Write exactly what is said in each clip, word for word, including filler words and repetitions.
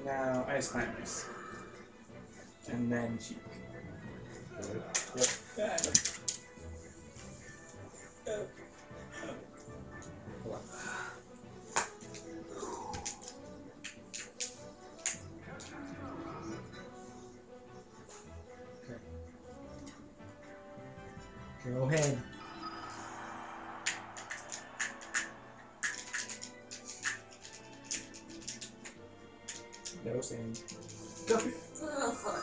Now, Ice Climbers. And then Cheek. Good. Yep. Yeah. Uh, Hold on. Okay. Go ahead. no same. Go. Oh, fuck.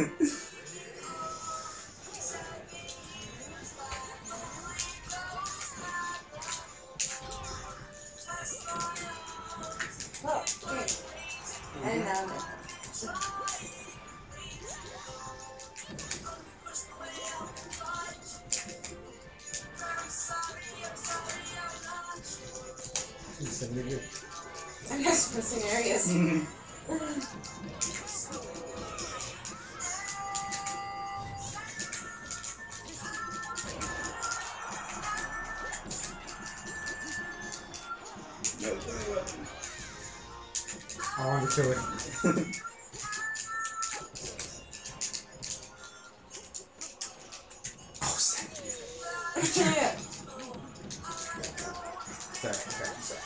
Oh, okay. I didn't know that. You said you're good. I'm just missing areas. No, I wanted to kill it. Oh, sick. Yeah. Sorry, sorry, sorry.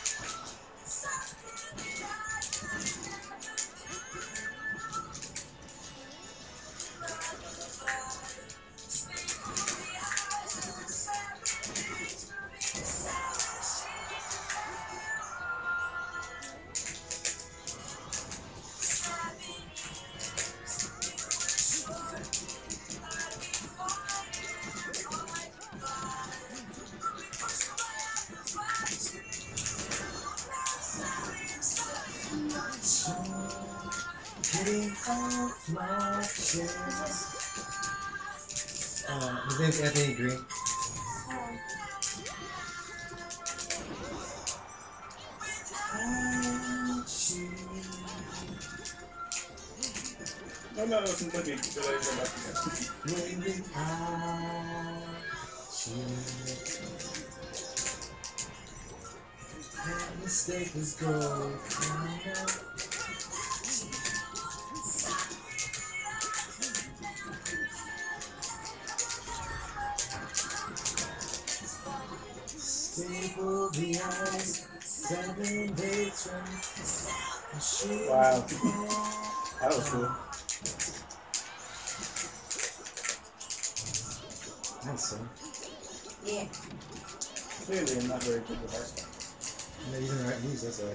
Getting off my chest. Uh, his name's Anthony Green. no, no, it's in cooking. Did I go back again? When I choose, that mistake was gold. Stable the eyes, seven days from Wow. That was cool. Nice, son. Yeah. Clearly, I'm not very good with ice climbers. I'm not using the right moves, that's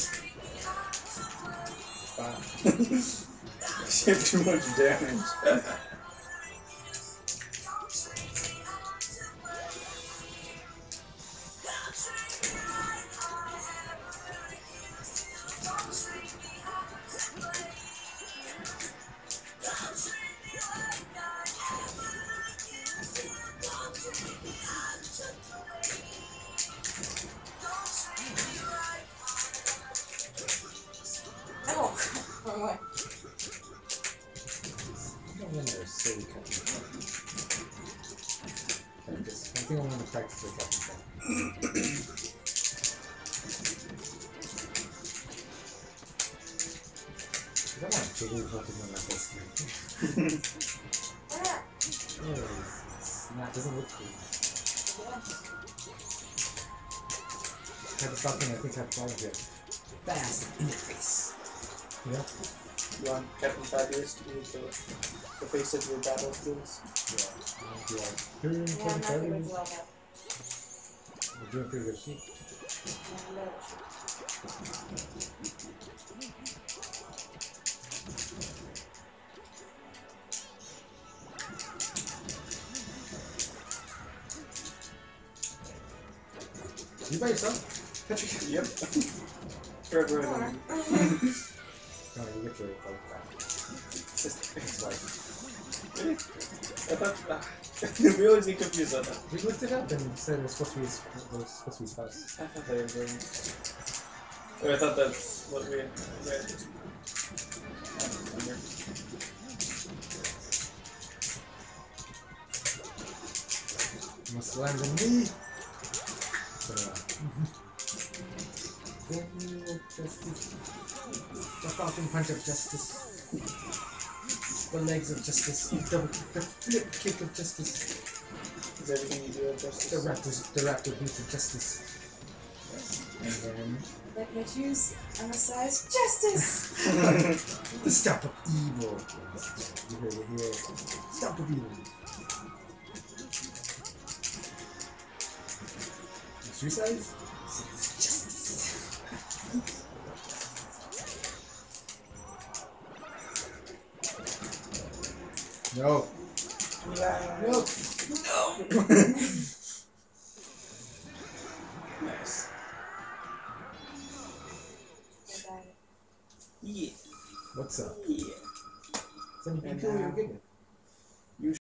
why. Wow. She had too much damage. Oh, wrong way. I don't want to silly cutting. Practice. I think I'm going to practice the cutting. I don't want Jigglypuff to go on that screen. Ah. Oh, it's not, it doesn't look cool. I had to stop thinking I think I have problems here. Fast in the face. Yeah? You want Captain Fabulous to be the, the face of your battle skills? Yeah. I'll be like, here, Yeah, I'm Captain not good Fabulous. with well that. We're doing pretty good shit. You by yourself? Patrick, yep. Forever alone. No, you get your like back. Sister. It's like, Really? I thought. Uh, we always get confused on that. we looked it up and said it was supposed to be his, it was supposed to be spouse. I thought they were going. Or I thought that's what we had read. I don't remember. Must land on me. So, uh, then you will just The falcon punch of justice. The legs of justice. The double kick, the flip kick of justice. Is everything you do at justice? The raptor, the raptor boots of justice. And then Like my shoes, I'm a size justice. the stomp of evil. You heard it here. Stomp of evil. Shoe size? Justice. No. No. No. Nice. Yeah. What's up? Yeah. Sonny, And you now- you're giggling.